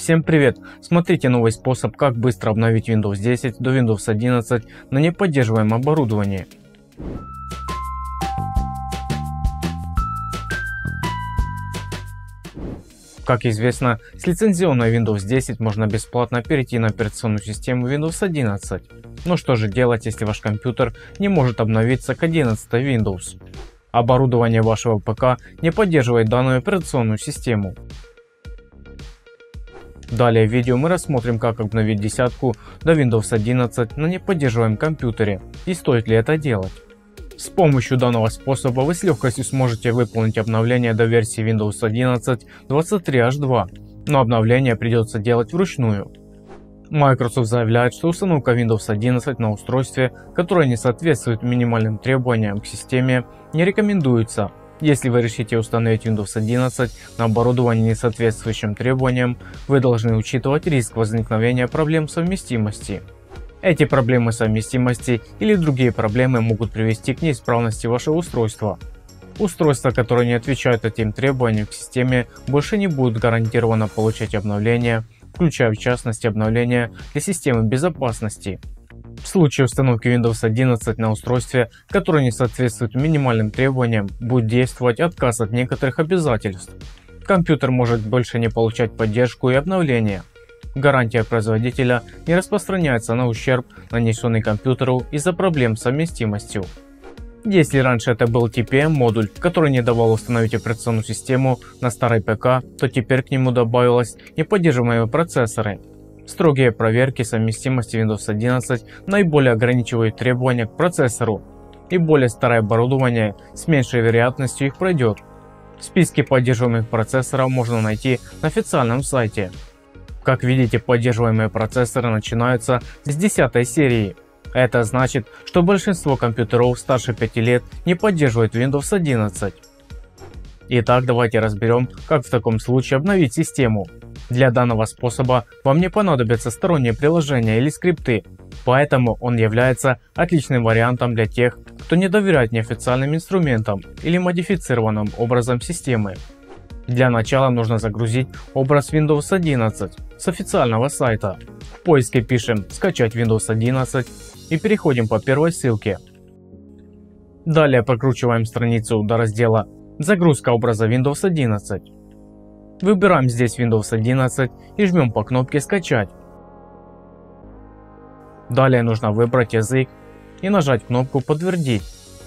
Всем привет! Смотрите новый способ, как быстро обновить Windows 10 до Windows 11 на неподдерживаемом оборудовании. Как известно, с лицензионной Windows 10 можно бесплатно перейти на операционную систему Windows 11. Но что же делать, если ваш компьютер не может обновиться к 11 Windows? Оборудование вашего ПК не поддерживает данную операционную систему. Далее в видео мы рассмотрим, как обновить десятку до Windows 11 на неподдерживаемом компьютере и стоит ли это делать. С помощью данного способа вы с легкостью сможете выполнить обновление до версии Windows 11 23H2, но обновление придется делать вручную. Microsoft заявляет, что установка Windows 11 на устройстве, которое не соответствует минимальным требованиям к системе, не рекомендуется. Если вы решите установить Windows 11 на оборудовании, не соответствующим требованиям, вы должны учитывать риск возникновения проблем совместимости. Эти проблемы совместимости или другие проблемы могут привести к неисправности вашего устройства. Устройства, которые не отвечают этим требованиям к системе, больше не будут гарантированно получать обновления, включая в частности обновления для системы безопасности. В случае установки Windows 11 на устройстве, которое не соответствует минимальным требованиям, будет действовать отказ от некоторых обязательств. Компьютер может больше не получать поддержку и обновления. Гарантия производителя не распространяется на ущерб, нанесенный компьютеру из-за проблем с совместимостью. Если раньше это был TPM-модуль, который не давал установить операционную систему на старой ПК, то теперь к нему добавилось неподдерживаемые процессоры. Строгие проверки совместимости Windows 11 наиболее ограничивают требования к процессору, и более старое оборудование с меньшей вероятностью их пройдет. Списки поддерживаемых процессоров можно найти на официальном сайте. Как видите, поддерживаемые процессоры начинаются с 10 серии. Это значит, что большинство компьютеров старше 5 лет не поддерживают Windows 11. Итак, давайте разберем, как в таком случае обновить систему. Для данного способа вам не понадобятся сторонние приложения или скрипты, поэтому он является отличным вариантом для тех, кто не доверяет неофициальным инструментам или модифицированным образом системы. Для начала нужно загрузить образ Windows 11 с официального сайта. В поиске пишем «Скачать Windows 11» и переходим по первой ссылке. Далее прокручиваем страницу до раздела «Загрузка образа Windows 11». Выбираем здесь Windows 11 и жмем по кнопке «Скачать». Далее нужно выбрать язык и нажать кнопку «Подтвердить».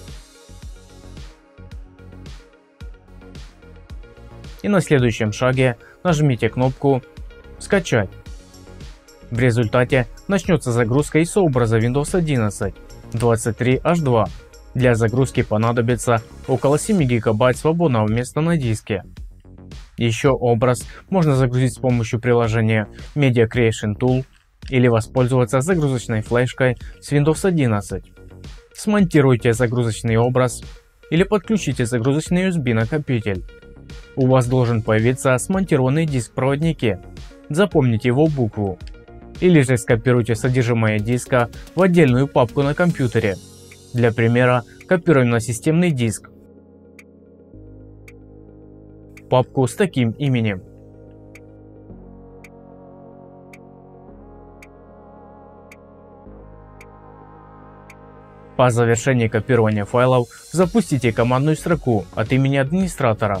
И на следующем шаге нажмите кнопку «Скачать». В результате начнется загрузка ISO образа Windows 11 23H2. Для загрузки понадобится около 7 ГБ свободного места на диске. Еще образ можно загрузить с помощью приложения Media Creation Tool или воспользоваться загрузочной флешкой с Windows 11. Смонтируйте загрузочный образ или подключите загрузочный USB накопитель. У вас должен появиться смонтированный диск в проводнике. Запомните его букву. Или же скопируйте содержимое диска в отдельную папку на компьютере. Для примера копируем на системный диск папку с таким именем. По завершении копирования файлов запустите командную строку от имени администратора.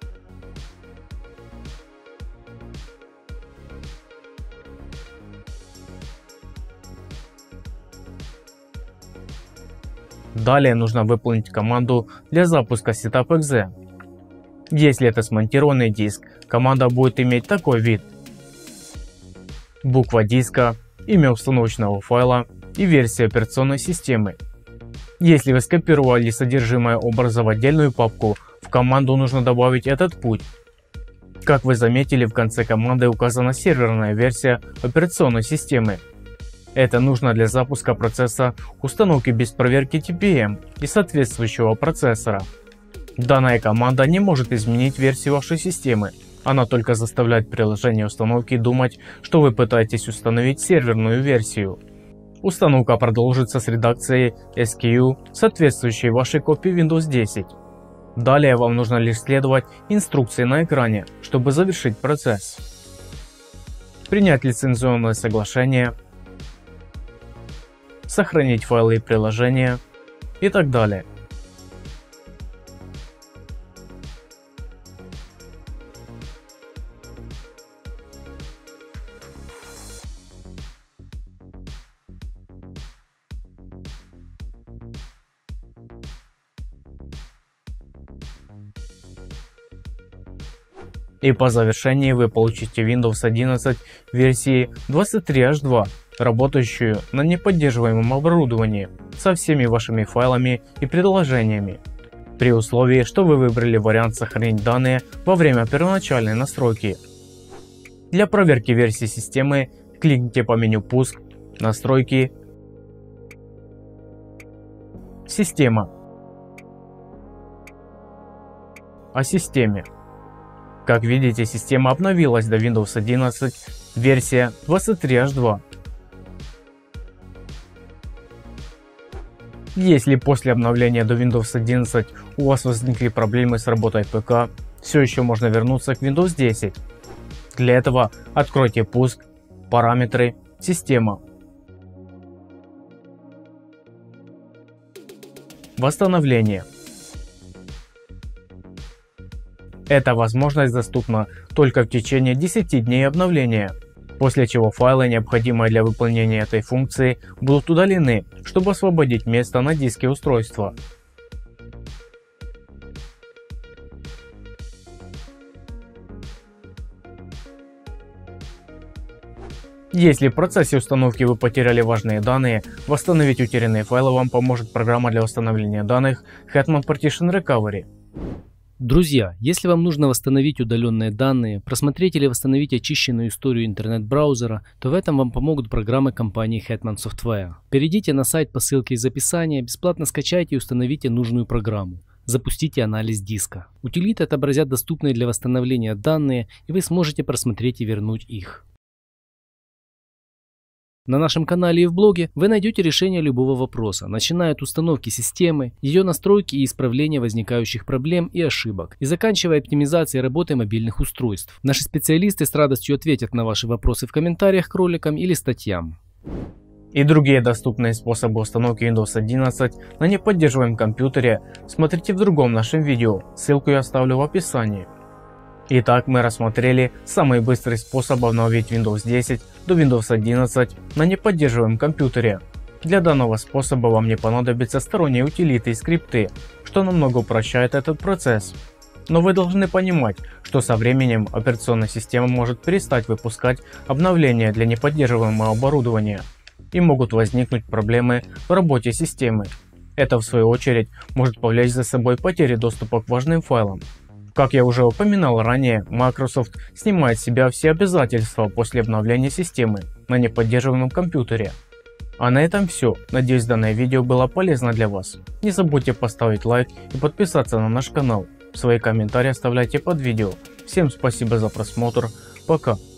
Далее нужно выполнить команду для запуска setup.exe. Если это смонтированный диск, команда будет иметь такой вид: буква диска, имя установочного файла и версия операционной системы. Если вы скопировали содержимое образа в отдельную папку, в команду нужно добавить этот путь. Как вы заметили, в конце команды указана серверная версия операционной системы. Это нужно для запуска процесса установки без проверки TPM и соответствующего процессора. Данная команда не может изменить версию вашей системы, она только заставляет приложение установки думать, что вы пытаетесь установить серверную версию. Установка продолжится с редакцией SKU, соответствующей вашей копии Windows 10. Далее вам нужно лишь следовать инструкции на экране, чтобы завершить процесс. принять лицензионное соглашение, сохранить файлы и приложения и так далее. И по завершении вы получите Windows 11 версии 23H2, работающую на неподдерживаемом оборудовании со всеми вашими файлами и приложениями, при условии, что вы выбрали вариант сохранить данные во время первоначальной настройки. Для проверки версии системы кликните по меню «Пуск», «Настройки», «Система», «О системе». Как видите, система обновилась до Windows 11 версия 23H2. Если после обновления до Windows 11 у вас возникли проблемы с работой ПК, все еще можно вернуться к Windows 10. Для этого откройте «Пуск», «Параметры», «Система». Восстановление. Эта возможность доступна только в течение 10 дней обновления, после чего файлы, необходимые для выполнения этой функции, будут удалены, чтобы освободить место на диске устройства. Если в процессе установки вы потеряли важные данные, восстановить утерянные файлы вам поможет программа для восстановления данных Hetman Partition Recovery. Друзья, если вам нужно восстановить удаленные данные, просмотреть или восстановить очищенную историю интернет-браузера, то в этом вам помогут программы компании Hetman Software. Перейдите на сайт по ссылке из описания, бесплатно скачайте и установите нужную программу. Запустите анализ диска. Утилиты отобразят доступные для восстановления данные, и вы сможете просмотреть и вернуть их. На нашем канале и в блоге вы найдете решение любого вопроса, начиная от установки системы, ее настройки и исправления возникающих проблем и ошибок, и заканчивая оптимизацией работы мобильных устройств. Наши специалисты с радостью ответят на ваши вопросы в комментариях к роликам или статьям. И другие доступные способы установки Windows 11 на неподдерживаемом компьютере смотрите в другом нашем видео, ссылку я оставлю в описании. Итак, мы рассмотрели самый быстрый способ обновить Windows 10 до Windows 11 на неподдерживаемом компьютере. Для данного способа вам не понадобятся сторонние утилиты и скрипты, что намного упрощает этот процесс. Но вы должны понимать, что со временем операционная система может перестать выпускать обновления для неподдерживаемого оборудования, и могут возникнуть проблемы в работе системы. Это в свою очередь может повлечь за собой потери доступа к важным файлам. Как я уже упоминал ранее, Microsoft снимает с себя все обязательства после обновления системы на неподдерживаемом компьютере. А на этом все. Надеюсь, данное видео было полезно для вас. Не забудьте поставить лайк и подписаться на наш канал. Свои комментарии оставляйте под видео. Всем спасибо за просмотр. Пока.